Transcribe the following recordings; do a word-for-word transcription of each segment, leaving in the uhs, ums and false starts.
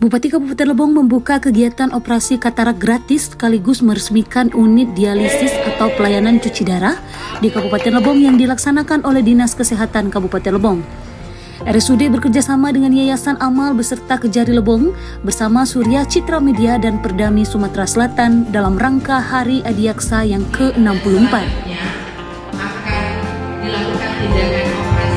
Bupati Kabupaten Lebong membuka kegiatan operasi katarak gratis sekaligus meresmikan unit dialisis atau pelayanan cuci darah di Kabupaten Lebong yang dilaksanakan oleh Dinas Kesehatan Kabupaten Lebong. R S U D bekerjasama dengan Yayasan Amal beserta Kejari Lebong bersama Surya Citra Media dan Perdami Sumatera Selatan dalam rangka Hari Adiaksa yang ke enam puluh empat. Akan dilakukan tindakan operasi.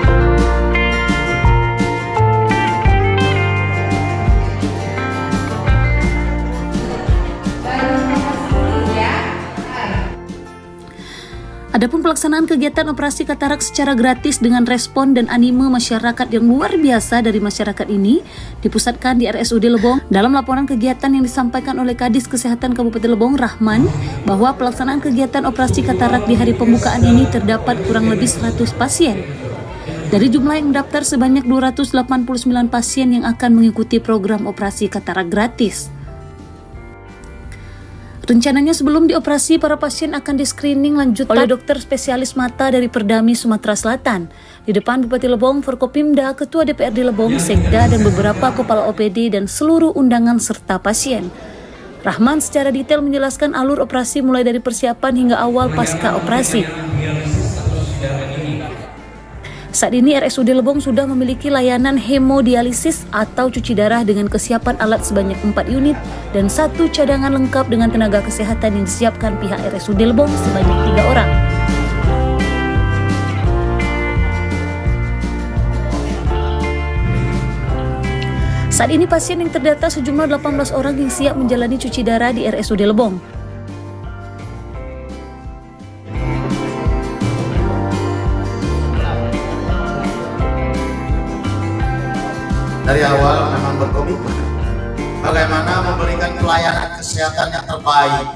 Adapun pelaksanaan kegiatan operasi katarak secara gratis dengan respon dan anime masyarakat yang luar biasa dari masyarakat ini dipusatkan di R S U D Lebong. Dalam laporan kegiatan yang disampaikan oleh Kadis Kesehatan Kabupaten Lebong, Rahman, bahwa pelaksanaan kegiatan operasi katarak di hari pembukaan ini terdapat kurang lebih seratus pasien. Dari jumlah yang mendaftar sebanyak dua ratus delapan puluh sembilan pasien yang akan mengikuti program operasi katarak gratis. Rencananya sebelum dioperasi, para pasien akan di-screening lanjut oleh dokter spesialis mata dari Perdami Sumatera Selatan. Di depan Bupati Lebong, Forkopimda, Ketua D P R D Lebong, Sekda, dan beberapa kepala O P D dan seluruh undangan serta pasien. Rahman secara detail menjelaskan alur operasi mulai dari persiapan hingga awal pasca operasi. Saat ini R S U D Lebong sudah memiliki layanan hemodialisis atau cuci darah dengan kesiapan alat sebanyak empat unit dan satu cadangan lengkap dengan tenaga kesehatan yang disiapkan pihak R S U D Lebong sebanyak tiga orang. Saat ini pasien yang terdata sejumlah delapan belas orang yang siap menjalani cuci darah di R S U D Lebong. Dari awal memang berkomitmen bagaimana memberikan pelayanan kesehatan yang terbaik.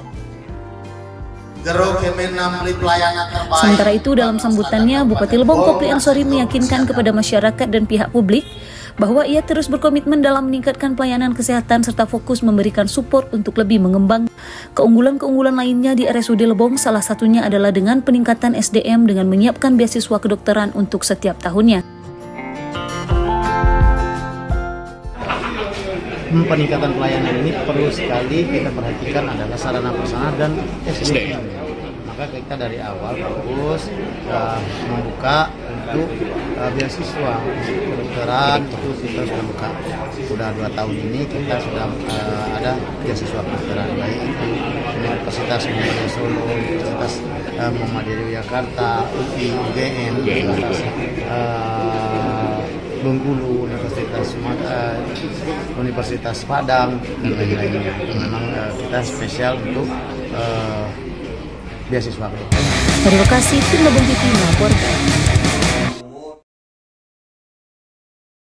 Gerok Kemenam beli pelayanan terbaik. Sementara itu, dalam sambutannya, Bupati Lebong Kopli Ansori meyakinkan kepada masyarakat dan pihak publik bahwa ia terus berkomitmen dalam meningkatkan pelayanan kesehatan serta fokus memberikan support untuk lebih mengembang keunggulan-keunggulan lainnya di R S U D Lebong. Salah satunya adalah dengan peningkatan S D M dengan menyiapkan beasiswa kedokteran untuk setiap tahunnya. Peningkatan pelayanan ini perlu sekali kita perhatikan adalah sarana prasarana dan S D M. Maka kita dari awal fokus uh, membuka untuk uh, beasiswa kedokteran, itu kita sudah buka. Sudah dua tahun ini kita sudah uh, ada beasiswa kedokteran, baik itu Universitas Muhammadiyah Solo, Universitas uh, Muhammadiyah Jakarta, U I, U G M, Universitas uh, Bengkulu, Universitas uh, Universitas Padang, dan lain-lainnya. Itu memang uh, kita spesial untuk uh, beasiswa. Dari lokasi, tim Lebong T V melaporkan.